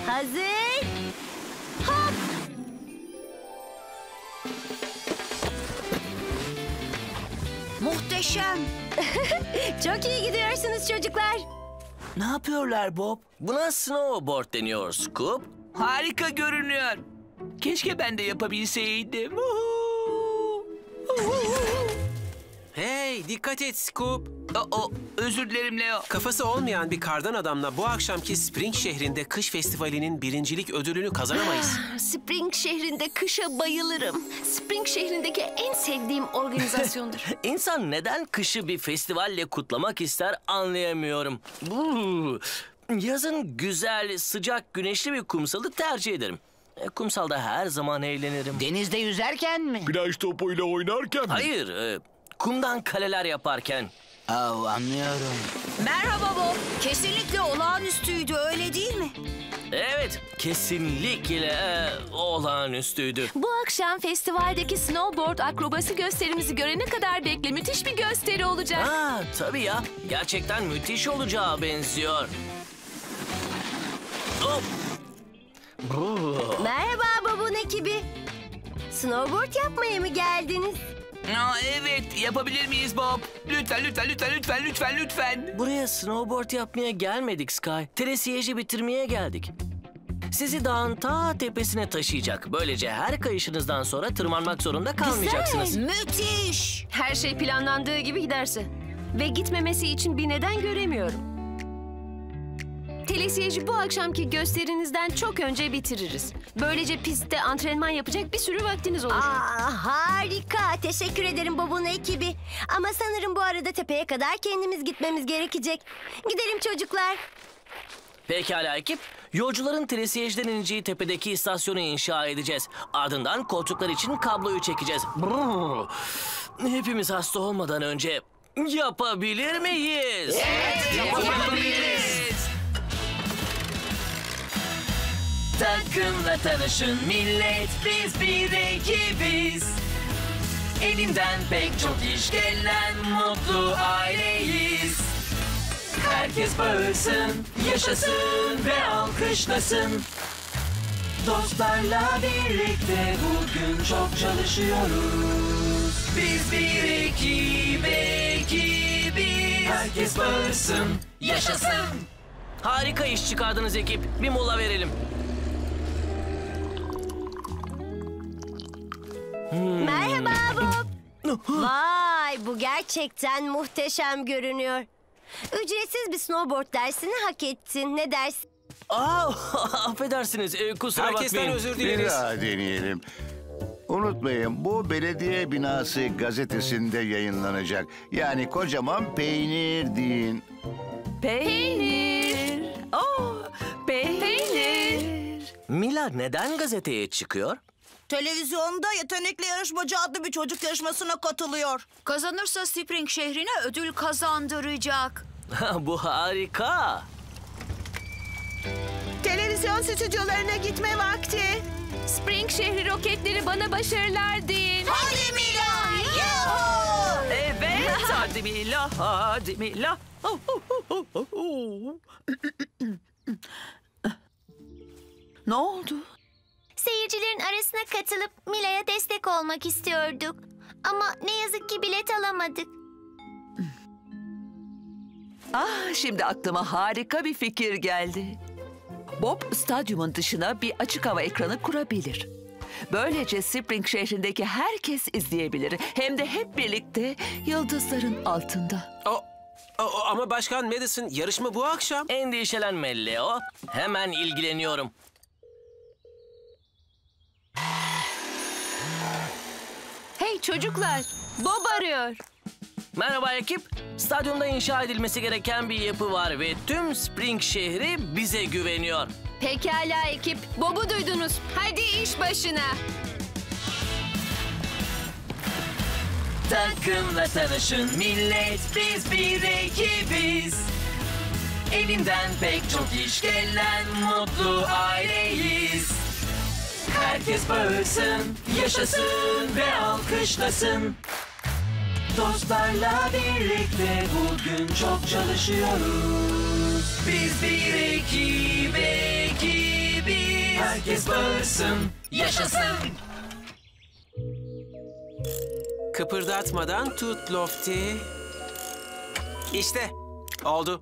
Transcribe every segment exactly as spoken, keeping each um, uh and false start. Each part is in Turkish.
Hazır. Hop. Muhteşem. Çok iyi gidiyorsunuz çocuklar. Ne yapıyorlar Bob? Buna snowboard deniyor Scoop. Harika görünüyor. Keşke ben de yapabilseydim. Hey, dikkat et Scoop. O, o, özür dilerim Leo. Kafası olmayan bir kardan adamla bu akşamki Spring şehrinde kış festivalinin birincilik ödülünü kazanamayız. Spring şehrinde kışa bayılırım. Spring şehrindeki en sevdiğim organizasyondur. İnsan neden kışı bir festivalle kutlamak ister anlayamıyorum. Brrr. Yazın güzel, sıcak, güneşli bir kumsalı tercih ederim. E, kumsalda her zaman eğlenirim. Denizde yüzerken mi? Plaj topuyla oynarken mi? Hayır, e, kumdan kaleler yaparken. Oh, anlıyorum. Merhaba Bob. Kesinlikle olağanüstüydü, öyle değil mi? Evet, kesinlikle e, olağanüstüydü. Bu akşam festivaldeki snowboard akrobasi gösterimizi görene kadar bekle. Müthiş bir gösteri olacak. Ha, tabii ya. Gerçekten müthiş olacağı benziyor. Hop. Brrr. Merhaba Bob'un ekibi. Snowboard yapmaya mı geldiniz? Aa, evet, yapabilir miyiz Bob? Lütfen, lütfen, lütfen, lütfen, lütfen, lütfen. Buraya snowboard yapmaya gelmedik Sky. Telesiyeci bitirmeye geldik. Sizi dağın ta tepesine taşıyacak. Böylece her kayışınızdan sonra tırmanmak zorunda kalmayacaksınız. Müthiş. Her şey planlandığı gibi giderse. Ve gitmemesi için bir neden göremiyorum. Telesiyeci bu akşamki gösterinizden çok önce bitiririz. Böylece pistte antrenman yapacak bir sürü vaktiniz olur. Aa, harika. Teşekkür ederim Bob'un ekibi. Ama sanırım bu arada tepeye kadar kendimiz gitmemiz gerekecek. Gidelim çocuklar. Pekala ekip. Yolcuların telesiyeciden ineceği tepedeki istasyonu inşa edeceğiz. Ardından koltuklar için kabloyu çekeceğiz. Brrr. Hepimiz hasta olmadan önce yapabilir miyiz? Evet, yapabiliriz. Takımla tanışın millet, biz bir ekibiz. Elinden pek çok iş gelen mutlu aileyiz. Herkes bağırsın, yaşasın ve alkışlasın. Dostlarla birlikte bugün çok çalışıyoruz. Biz bir ekip, ekibiz. Herkes bağırsın, yaşasın. Harika iş çıkardınız ekip. Bir mola verelim. Merhaba Bob. Vay, bu gerçekten muhteşem görünüyor. Ücretsiz bir snowboard dersini hak ettin. Ne dersin? Aa, affedersiniz. e, kusura Herkesten bakmayın. özür Bir dileriz. daha deneyelim. Unutmayın, bu belediye binası gazetesinde yayınlanacak. Yani kocaman peynir deyin. Peynir. Oh, peynir. Mila neden gazeteye çıkıyor? Televizyonda yetenekli yarışmacı adlı bir çocuk yarışmasına katılıyor. Kazanırsa Spring şehrine ödül kazandıracak. Bu harika. Televizyon stüdyolarına gitme vakti. Spring şehri roketleri bana başarılar deyin. Hadi Mila! Evet, hadi Mila, hadi Mila. Ne oldu? Seyircilerin arasına katılıp Mila'ya destek olmak istiyorduk. Ama ne yazık ki bilet alamadık. Ah, şimdi aklıma harika bir fikir geldi. Bob, stadyumun dışına bir açık hava ekranı kurabilir. Böylece Spring şehrindeki herkes izleyebilir. Hem de hep birlikte yıldızların altında. O, o, ama Başkan Madison, yarışma bu akşam. Endişelenme Leo. Hemen ilgileniyorum. Hey çocuklar, Bob arıyor. Merhaba ekip. Stadyumda inşa edilmesi gereken bir yapı var ve tüm Spring şehri bize güveniyor. Pekala ekip, Bob'u duydunuz. Hadi iş başına. Takımla tanışın millet, biz bir ekibiz. Elinden pek çok iş gelen mutlu aileyiz. Herkes bağırsın, yaşasın ve alkışlasın. Dostlarla birlikte bugün çok çalışıyoruz. Biz bir ekip, ekibiz. herkes bağırsın, yaşasın. Kıpırdatmadan tut Lofty. İşte oldu.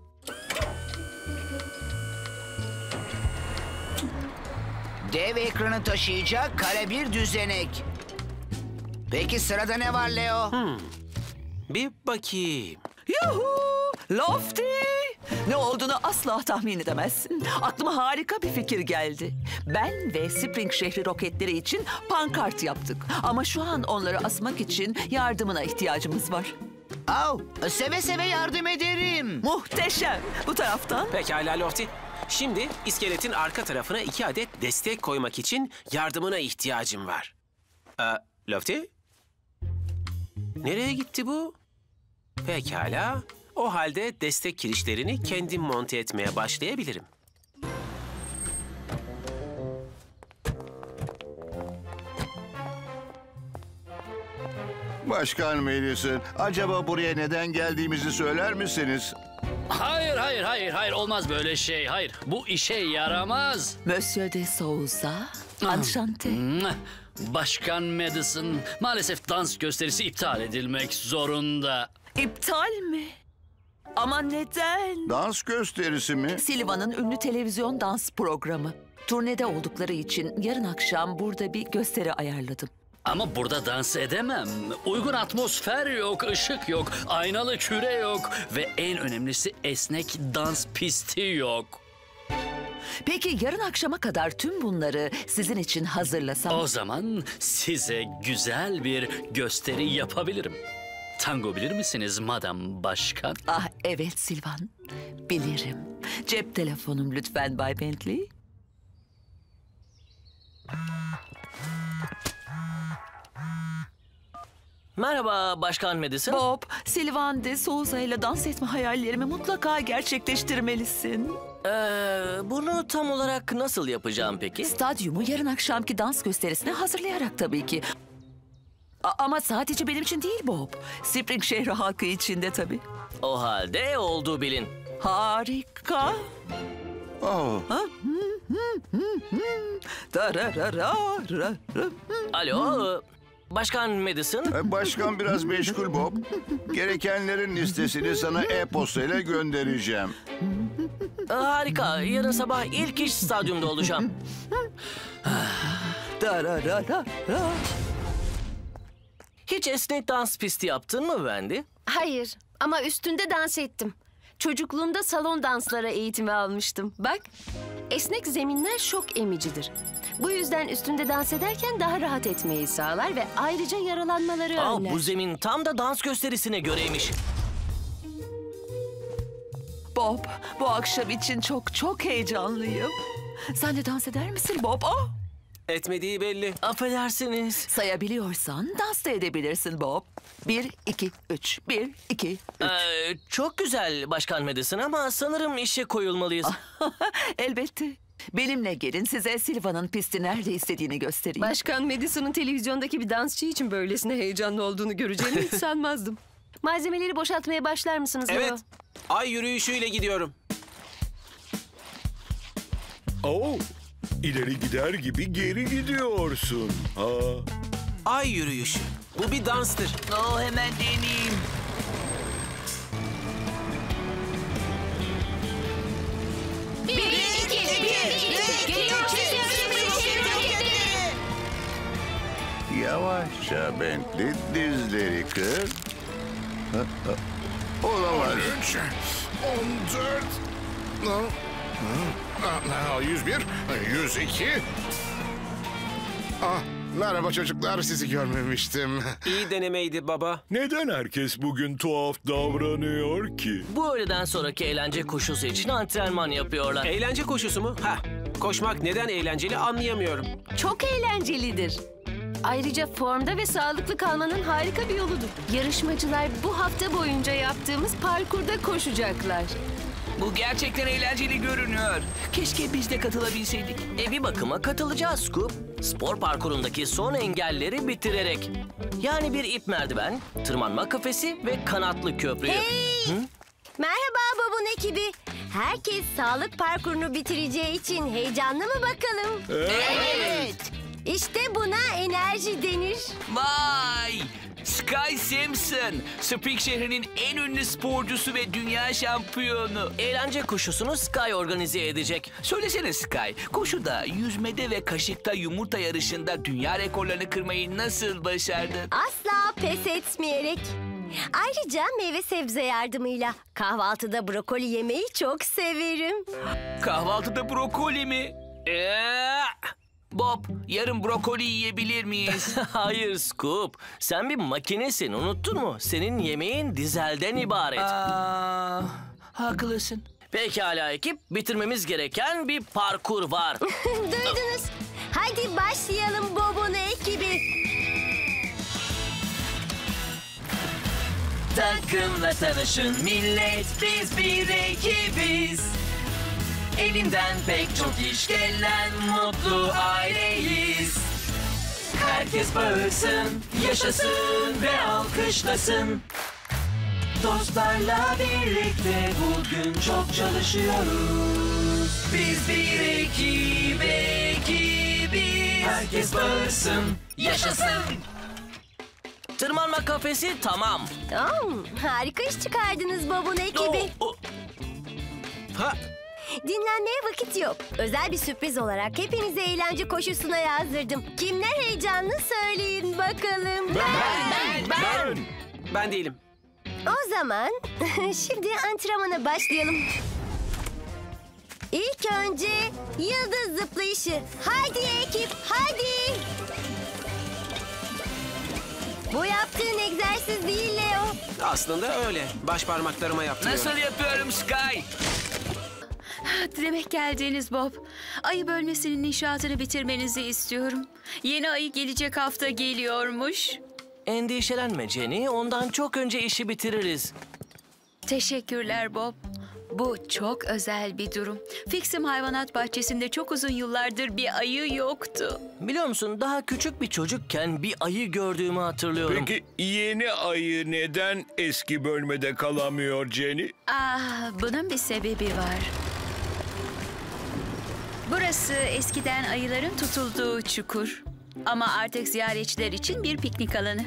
Dev ekranı taşıyacak kare bir düzenek. Peki sırada ne var Leo? Hmm. Bir bakayım. Yuhu! Lofty! Ne olduğunu asla tahmin edemezsin. Aklıma harika bir fikir geldi. Ben ve Spring şehri roketleri için pankart yaptık. Ama şu an onları asmak için yardımına ihtiyacımız var. Au, seve seve yardım ederim. Muhteşem. Bu taraftan. Pekala Lofty. Şimdi iskeletin arka tarafına iki adet destek koymak için yardımına ihtiyacım var. Ee, Lofty? Nereye gitti bu? Pekala. O halde destek kirişlerini kendim monte etmeye başlayabilirim. Başkan Madison, acaba buraya neden geldiğimizi söyler misiniz? Hayır, hayır, hayır, hayır. Olmaz böyle şey. Hayır, bu işe yaramaz. Monsieur de Souza, enchanté. Başkan Madison, maalesef dans gösterisi iptal edilmek zorunda. İptal mi? Ama neden? Dans gösterisi mi? Silva'nın ünlü televizyon dans programı. Turnede oldukları için yarın akşam burada bir gösteri ayarladım. Ama burada dans edemem. Uygun atmosfer yok, ışık yok, aynalı küre yok ve en önemlisi esnek dans pisti yok. Peki yarın akşama kadar tüm bunları sizin için hazırlasam? O zaman size güzel bir gösteri yapabilirim. Tango bilir misiniz Madam Başkan? Ah evet Silvan, bilirim. Cep telefonum lütfen Bay Bentley. Merhaba Başkan Madison. Bob, Silvan de Souza ile dans etme hayallerimi mutlaka gerçekleştirmelisin. Ee, bunu tam olarak nasıl yapacağım peki? Stadyumu yarın akşamki dans gösterisine hazırlayarak tabii ki. A- ama sadece benim için değil Bob. Spring şehri halkı için de tabii. O halde olduğu bilin. Harika. Oh. Ha? Alo, Başkan Madison. Başkan biraz meşgul Bob. Gerekenlerin listesini sana e-postayla göndereceğim. Harika, yarın sabah ilk iş stadyumda olacağım. Hiç esnek dans pisti yaptın mı Wendy? Hayır ama üstünde dans ettim. Çocukluğumda salon danslara eğitimi almıştım. Bak, esnek zeminler şok emicidir. Bu yüzden üstünde dans ederken daha rahat etmeyi sağlar ve ayrıca yaralanmaları Aa, önler. bu zemin tam da dans gösterisine göreymiş. Bob, bu akşam için çok çok heyecanlıyım. Sen de dans eder misin Bob? Oh! Etmediği belli. Affedersiniz. Sayabiliyorsan dans da edebilirsin Bob. Bir, iki, üç. Bir, iki, üç. Ee, çok güzel Başkan Madison ama sanırım işe koyulmalıyız. Elbette. Benimle gelin, size Silva'nın pisti nerede istediğini göstereyim. Başkan Madison'un televizyondaki bir dansçı için böylesine heyecanlı olduğunu göreceğimi hiç sanmazdım. Malzemeleri boşaltmaya başlar mısınız? Evet. Leo? Ay yürüyüşüyle gidiyorum. Oo, ileri gider gibi geri gidiyorsun. Ha. Ay yürüyüşü. Bu bir danstır. Oh, hemen deneyeyim. Bir, iki, bir, geliyor. Yavaşça Bentley, dizleri kır. Ha, ha. Olamaz. on üç, on dört, yüz bir, yüz iki. Ah, merhaba çocuklar, sizi görmemiştim. İyi denemeydi baba. Neden herkes bugün tuhaf davranıyor ki? Bu öğleden sonraki eğlence koşusu için antrenman yapıyorlar. Eğlence koşusu mu? Ha, koşmak neden eğlenceli anlayamıyorum. Çok eğlencelidir. Ayrıca formda ve sağlıklı kalmanın harika bir yoludur. Yarışmacılar bu hafta boyunca yaptığımız parkurda koşacaklar. Bu gerçekten eğlenceli görünüyor. Keşke biz de katılabilseydik. E bir bakıma katılacağız Scoop. Spor parkurundaki son engelleri bitirerek. Yani bir ip merdiven, tırmanma kafesi ve kanatlı köprüyü. Hey! Hı? Merhaba Bob'un ekibi. Herkes sağlık parkurunu bitireceği için heyecanlı mı bakalım? Evet. İşte buna enerji denir. Vay! Sky Simpson, Spring şehrinin en ünlü sporcusu ve dünya şampiyonu. Eğlence koşusunu Sky organize edecek. Söylesene Sky, koşuda, yüzmede ve kaşıkta yumurta yarışında dünya rekorlarını kırmayı nasıl başardın? Asla pes etmeyerek. Ayrıca meyve sebze yardımıyla kahvaltıda brokoli yemeyi çok severim. Kahvaltıda brokoli mi? Ee, Bob, yarın brokoli yiyebilir miyiz? Hayır Scoop, sen bir makinesin, unuttun mu? Senin yemeğin dizelden ibaret. Aa, haklısın. Pekala ekip, bitirmemiz gereken bir parkur var. Duydunuz. Hadi başlayalım Bob'un ekibi. Takımla tanışın millet, biz bir ekibiz. Elinden pek çok iş gelen mutlu aileyiz. Herkes bağırsın, yaşasın ve alkışlasın. Dostlarla birlikte bugün çok çalışıyoruz. Biz bir ekip, ekibiz. Herkes bağırsın, yaşasın. Tırmanma kafesi tamam. Oh, harika iş çıkardınız Bob'un ekibi. Oh, oh. Ha. Dinlenmeye vakit yok. Özel bir sürpriz olarak hepinizi eğlence koşusuna yazdırdım. Kimler heyecanlı söyleyin bakalım. Ben, ben, ben. Ben değilim. O zaman şimdi antrenmana başlayalım. İlk önce yıldız zıplayışı. Hadi ekip, hadi. Bu yaptığın egzersiz değil Leo. Aslında öyle. Baş parmaklarıma yaptım. Nasıl yapıyorum Sky? Demek geldiniz Bob. Ayı bölmesinin inşaatını bitirmenizi istiyorum. Yeni ayı gelecek hafta geliyormuş. Endişelenme Jenny, ondan çok önce işi bitiririz. Teşekkürler Bob. Bu çok özel bir durum. Fixim hayvanat bahçesinde çok uzun yıllardır bir ayı yoktu. Biliyor musun, daha küçük bir çocukken bir ayı gördüğümü hatırlıyorum. Peki yeni ayı neden eski bölmede kalamıyor Jenny? Ah, bunun bir sebebi var. Burası eskiden ayıların tutulduğu çukur. Ama artık ziyaretçiler için bir piknik alanı.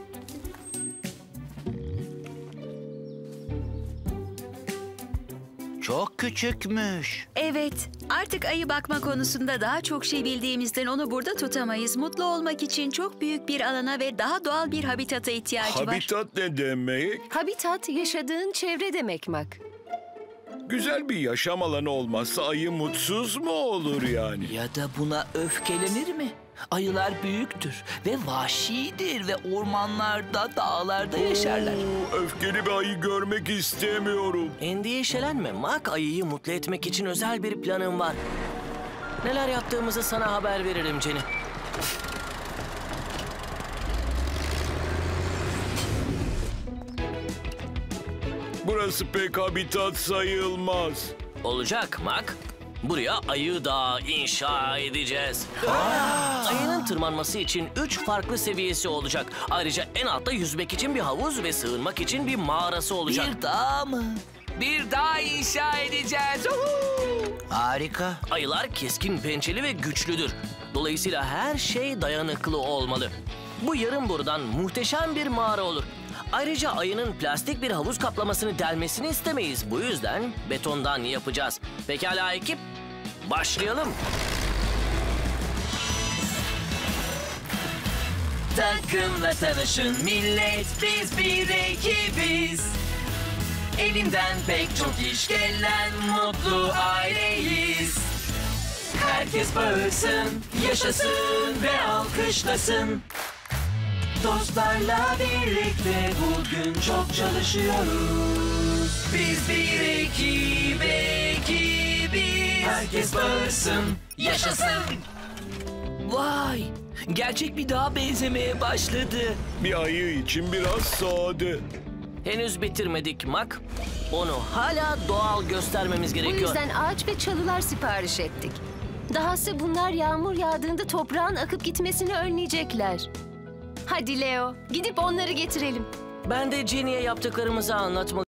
Çok küçükmüş. Evet, artık ayı bakma konusunda daha çok şey bildiğimizden onu burada tutamayız. Mutlu olmak için çok büyük bir alana ve daha doğal bir habitata ihtiyacı var. Habitat ne demek? Habitat yaşadığın çevre demek Mak. Güzel bir yaşam alanı olmazsa ayı mutsuz mu olur yani? Ya da buna öfkelenir mi? Ayılar büyüktür ve vahşidir ve ormanlarda, dağlarda yaşarlar. Oo, öfkeli bir ayı görmek istemiyorum. Endişelenme, Mac ayıyı mutlu etmek için özel bir planım var. Neler yaptığımızı sana haber veririm Jenny. Burası pek habitat sayılmaz. Olacak Mac. Buraya ayı dağı inşa edeceğiz. Ayının tırmanması için üç farklı seviyesi olacak. Ayrıca en altta yüzmek için bir havuz ve sığınmak için bir mağarası olacak. Bir dağ mı? Bir dağ inşa edeceğiz. Uhu! Harika. Ayılar keskin pençeli ve güçlüdür. Dolayısıyla her şey dayanıklı olmalı. Bu yarım borudan muhteşem bir mağara olur. Ayrıca ayının plastik bir havuz kaplamasını delmesini istemeyiz. Bu yüzden betondan yapacağız. Pekala ekip, başlayalım. Takımla tanışın millet, biz bir ekibiz. Elinden pek çok iş gelen mutlu aileyiz. Herkes bağırsın, yaşasın ve alkışlasın. Dostlarla birlikte bugün çok çalışıyoruz. Biz bir ekip, ekibiz. Herkes bağırsın, yaşasın. Vay! Gerçek bir dağa benzemeye başladı. Bir ayı için biraz sade. Henüz bitirmedik Mac. Onu hala doğal göstermemiz Bu gerekiyor. yüzden ağaç ve çalılar sipariş ettik. Dahası bunlar yağmur yağdığında toprağın akıp gitmesini önleyecekler. Hadi Leo, gidip onları getirelim. Ben de Jenny'e yaptıklarımızı anlatmalıyım.